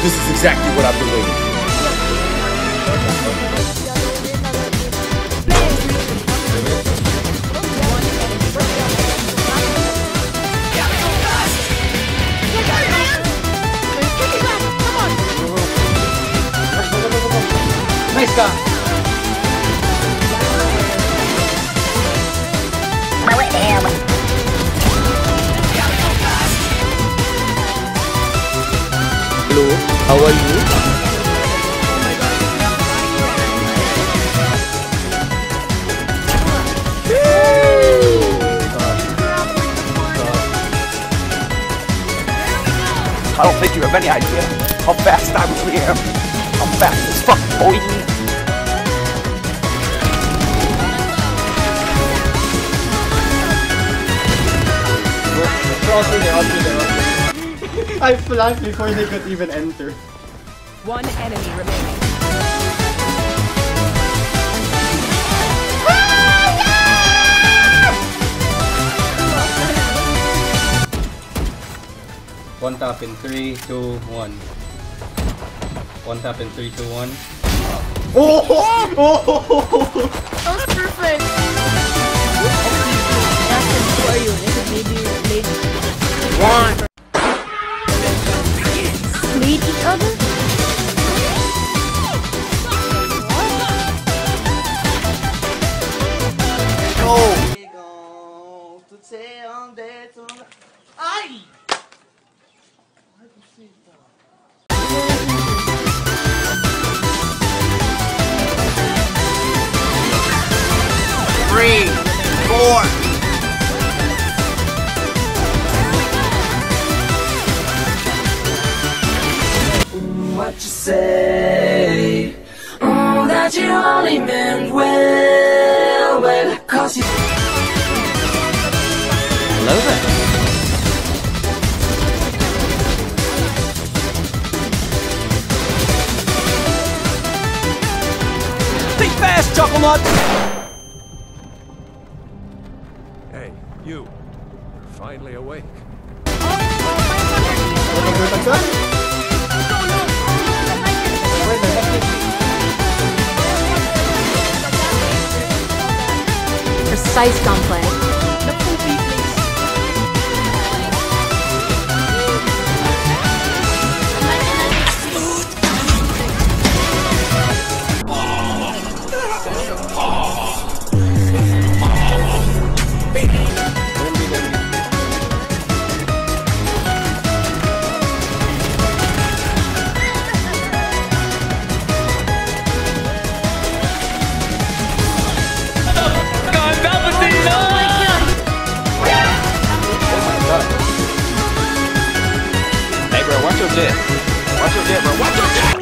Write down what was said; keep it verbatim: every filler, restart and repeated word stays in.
This is exactly what I've been waiting for. Nice guy. Hello, how are you? I don't think you have any idea how fast I really am. I'm fast as fuck, boy. I flanked before they could even enter. One enemy remaining. One tap in three, two, one. One tap in three, two, one. Oh! Oh! That was perfect. Who are you? Is it maybe late? One. Meet each other? Ai! Three, four. What you say? Oh, that you only meant well, well, cause you. Hello there. Think fast, Chuckle Nut! Hey, you. You're finally awake. Precise gunplay. Hey bro, watch your dip. Watch your dip, bro. Watch your dip!